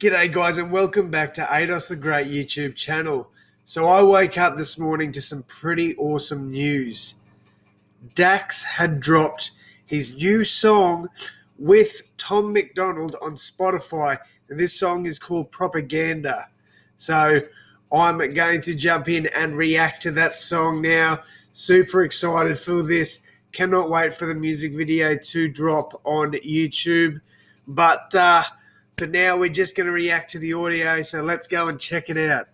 G'day guys and welcome back to ADOS the Great YouTube channel. So I woke up this morning to some pretty awesome news. Dax had dropped his new song with Tom MacDonald on Spotify, and this song is called Propaganda. So I'm going to jump in and react to that song now. Super excited for this. Cannot wait for the music video to drop on YouTube. But for now, we're just going to react to the audio, so let's go and check it out.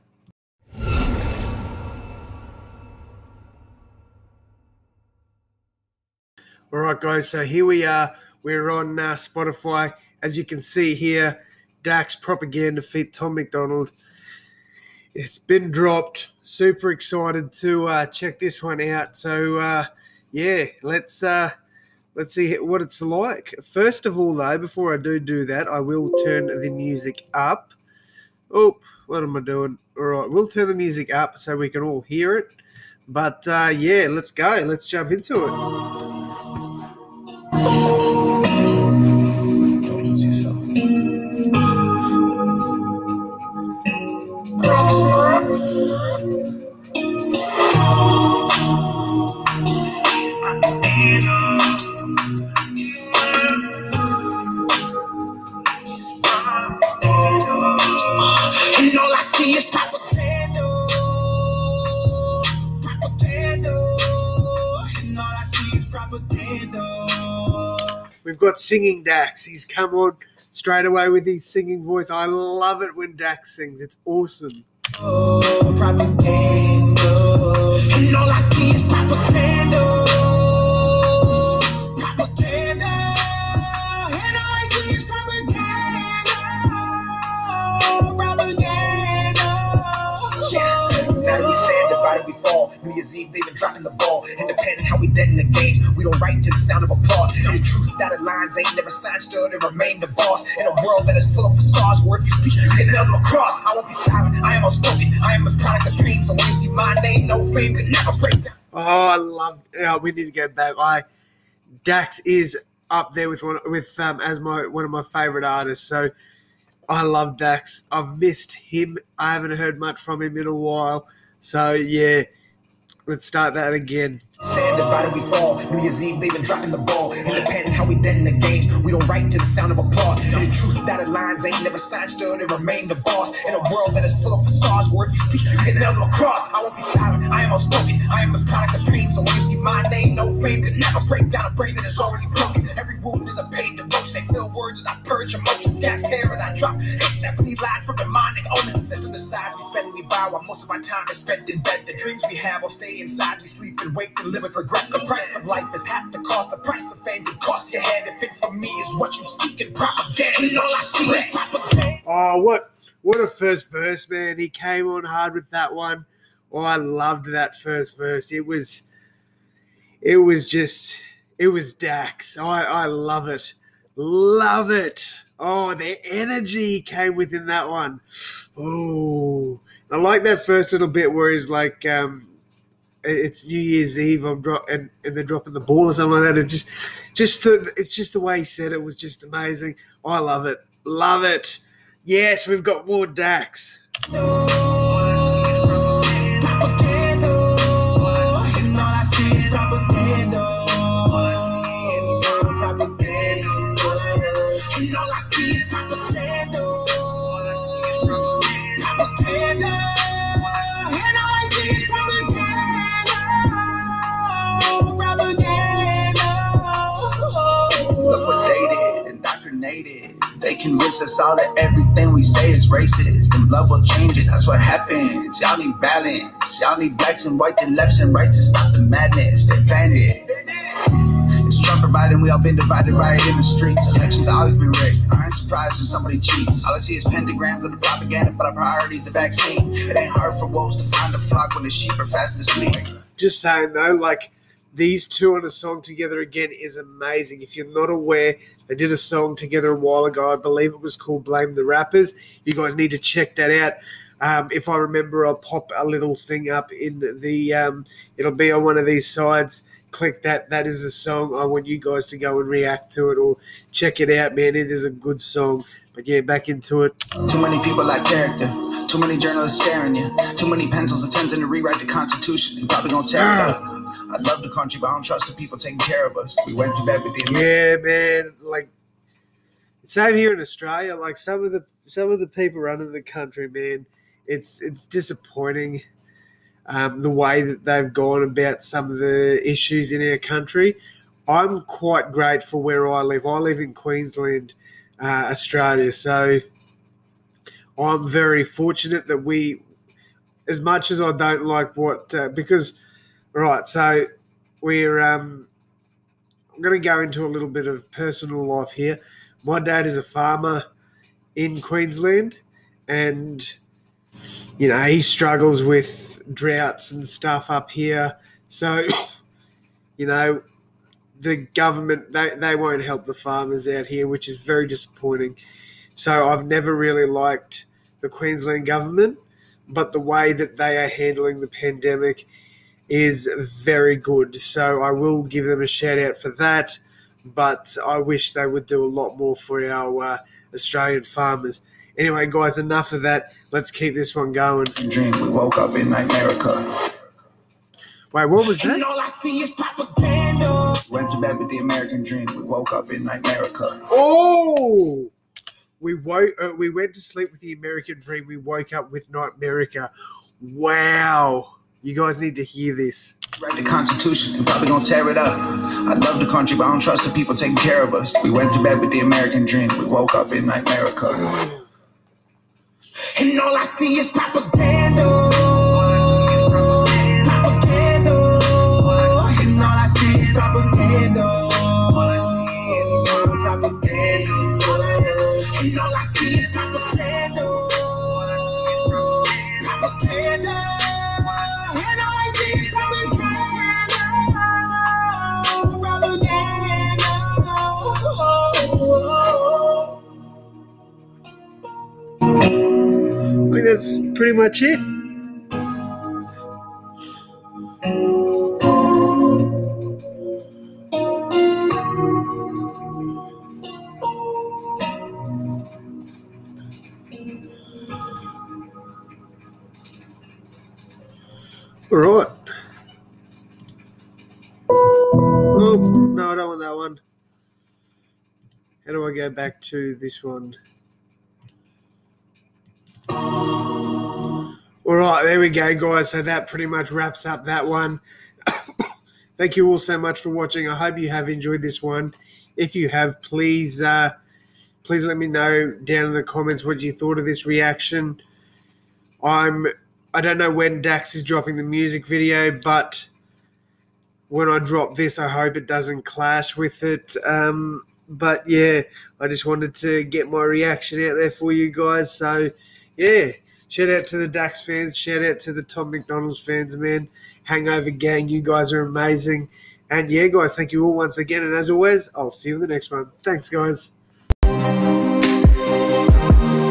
All right, guys, so here we are. We're on Spotify. As you can see here, Dax Propaganda feat Tom MacDonald. It's been dropped. Super excited to check this one out. So, yeah, let's see what it's like. First of all, though, before I do that, I will turn the music up. Oh, what am I doing? All right, we'll turn the music up so we can all hear it. But, yeah, let's go. Let's jump into it. Don't lose yourself. And all I see is propaganda. Propaganda. And all I see is propaganda. We've got singing Dax. He's come on straight away with his singing voice. I love it when Dax sings. It's awesome. Oh, propaganda. And all I see is propaganda. Propaganda. And all I see is propaganda. Propaganda. Yeah. Now we stand divided, we fall. New Year's Eve, they've been dropping the ball. Independent, how we dead in the game. We don't write to the sound of applause. And the truth dotted lines ain't never signed, stood and remain the boss. In a world that is full of facades, where if you speak, you can nail them across. I won't be silent, I am outspoken. I am the product of pain. So when you see my name, no fame could never break down. Oh, I love. We need to go back. Dax is up there with one of my favorite artists. So I love Dax. I've missed him. I haven't heard much from him in a while. So yeah, let's start that again. Stand divided, we fall. New Year's Eve, they've been dropping the ball. Independent, how we dead in the game. We don't write to the sound of applause. And the truth dotted lines ain't never signed, stood and remain the boss. In a world that is full of facades, where if you speak, you can nail them across. I won't be silent, I am outspoken. I am the product of pain. So when you see my name, no fame could never break down a brain that is already broken. Every wound is a pain devotion. They fill words as I purge emotions. Gaps there as I drop hits that bleed lies from demonic omens. The system decides we spend and we buy, while most of our time is spent in bed. The dreams we have will stay inside. We sleep and wake and live with regret. The price of life is half the cost. The price of fame can cost your head. If it for me is what you seek, and propaganda is all I see is propaganda. Oh, what a first verse, man. He came on hard with that one. Oh, I loved that first verse. It was Dax. I love it. Love it. Oh, the energy came within that one. Oh, I like that first little bit where he's like, it's New Year's Eve. And they're dropping the ball or something like that. It's just the way he said it was just amazing. I love it. Love it. Yes, we've got more Dax. They convince us all that everything we say is racist, and love will change it. That's what happens. Y'all need balance. Y'all need blacks and whites and lefts and rights to stop the madness. They planned it. It's Trump providing, we all been divided right in the streets. Elections have always been rigged. I ain't surprised when somebody cheats. All I see is pentagrams of the propaganda, but our priority's the vaccine. It ain't hard for wolves to find the flock when the sheep are fast asleep. Just saying though, like, these two on a song together again is amazing. If you're not aware, they did a song together a while ago. I believe it was called Blame the Rappers. You guys need to check that out. If I remember, I'll pop a little thing up in the it'll be on one of these sides. Click that. That is the song. I want you guys to go and react to it or check it out, man. It is a good song. But yeah, back into it. Too many people lack character. Too many journalists staring you. Too many pencils attempting to rewrite the Constitution. You probably gonna tear it up. I love the country, but I don't trust the people taking care of us. We went to bed with the Yeah, man. Like, same here in Australia. Like some of the people running the country, man, it's disappointing. The way that they've gone about some of the issues in our country. I'm quite grateful where I live. I live in Queensland, Australia. So I'm very fortunate that we, as much as I don't like because, right, so we're, I'm going to go into a little bit of personal life here. My dad is a farmer in Queensland, and, you know, he struggles with droughts and stuff up here. So, you know, the government, they won't help the farmers out here, which is very disappointing. So I've never really liked the Queensland government, but the way that they are handling the pandemic is very good. So I will give them a shout out for that, but I wish they would do a lot more for our Australian farmers. Anyway, guys, enough of that. Let's keep this one going. Dream, we woke up in America. Wait, what was that? And all I see is propaganda. Went to bed with the American dream. We woke up in America. Oh! We went to sleep with the American dream. We woke up with Nightmerica. Wow. You guys need to hear this. Write the Constitution. We're probably gonna tear it up. I love the country, but I don't trust the people taking care of us. We went to bed with the American dream. We woke up in America. And all I see is propaganda. Propaganda. And all I see is propaganda. Propaganda. And all I see is propaganda. Propaganda. And all I see is propaganda. I think that's pretty much it. All right. Oh, no, I don't want that one. How do I go back to this one? All right, there we go, guys. So that pretty much wraps up that one. Thank you all so much for watching. I hope you have enjoyed this one. If you have, please let me know down in the comments what you thought of this reaction. I don't know when Dax is dropping the music video, but when I drop this, I hope it doesn't clash with it. But yeah, I just wanted to get my reaction out there for you guys. So yeah, shout out to the Dax fans. Shout out to the Tom McDonald's fans, man. Hangover gang, you guys are amazing. And yeah, guys, thank you all once again. And as always, I'll see you in the next one. Thanks, guys.